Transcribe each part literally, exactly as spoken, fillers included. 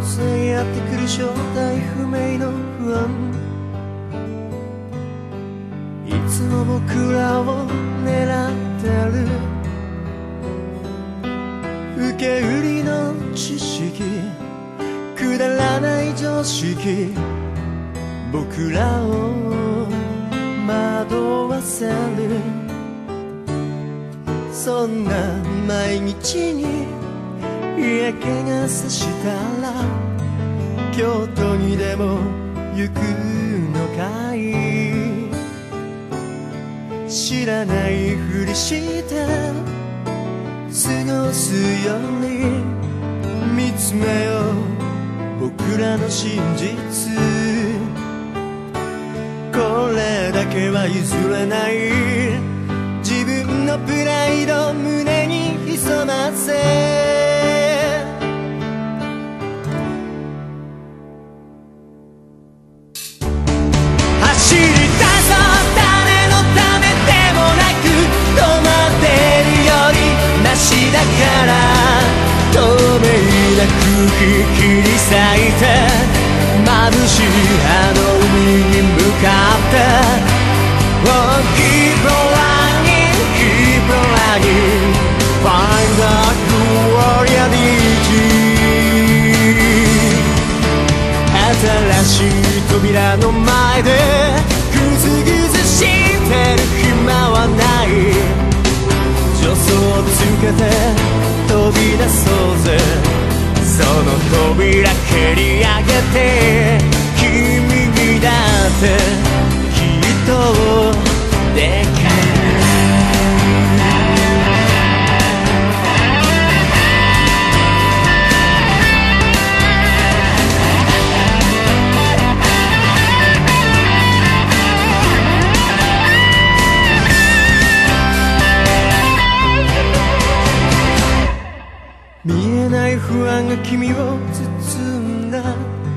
突やってくる正体不明の不安、いつも僕らを狙ってる受け売りの知識、くだらない常識、僕らを惑わせる。そんな毎日に嫌気がさしたら京都にでも行くのかい。知らないふりして過ごすより見つめよう僕らの真実。これだけは譲れない、自分のプライド胸に潜ませ。走り出そう誰のためでもなく、止まってるよりマシだから、透明な空気切り裂いて眩しいあの海に向かって、Oh, keep running, keep running, find out your reality。 新しい扉の前でグズグズしてる暇はない。助走をつけて飛び出そうぜ、その扉蹴り上げて君にだってきっとできる。見えない不安が君を包んだ、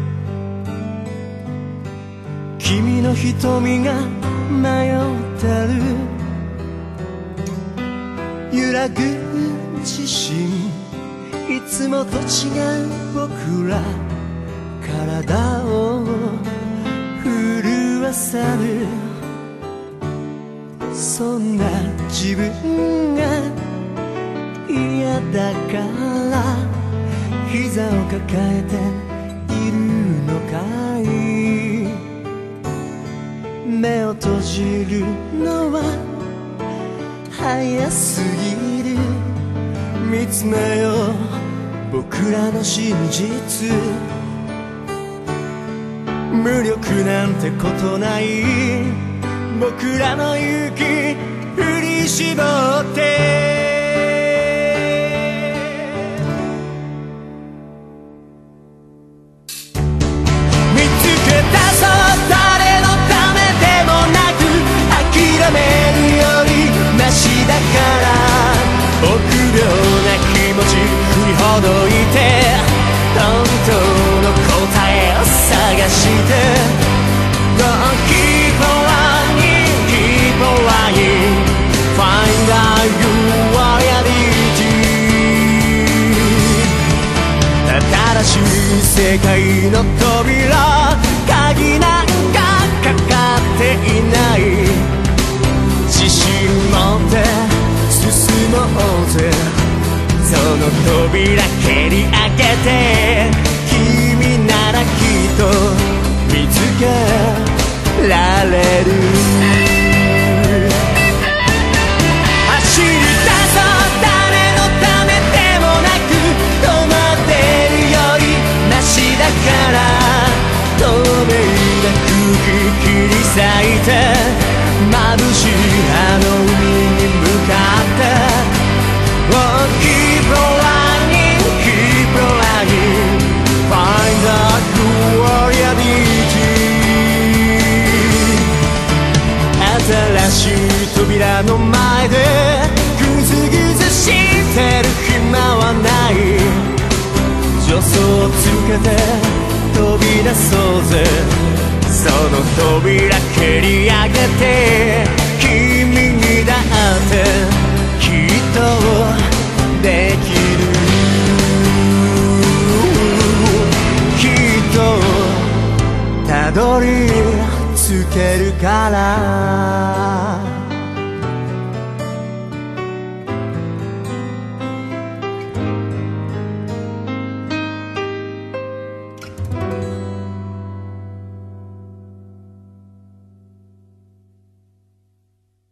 君の瞳が迷ってる、揺らぐ自信、いつもと違う僕ら、体を震わせる。そんな自分が嫌だから膝を抱えているのかい。目を閉じるのは早すぎる、見つめよう僕らの真実。無力なんてことない、僕らの勇気振り絞って臆病な気持ち振りほどいて、本当の答えを探して Don't keep on running, keep on running, find out your reality。 新しい世界の扉、鍵なんかかかっていない、自信持って進もうぜ、その扉蹴り上げて君ならきっと見つけられる。走り出そう誰のためでもなく、止まってるよりマシだから、透明な空気切り裂いて眩しいあの海に向かって Oh, keep on running, keep on running, find out your reality。 新しい扉の前でグズグズしてる暇はない、助走をつけて飛び出そうぜ、その扉蹴り上げて君にだってきっとできる。 りつけるから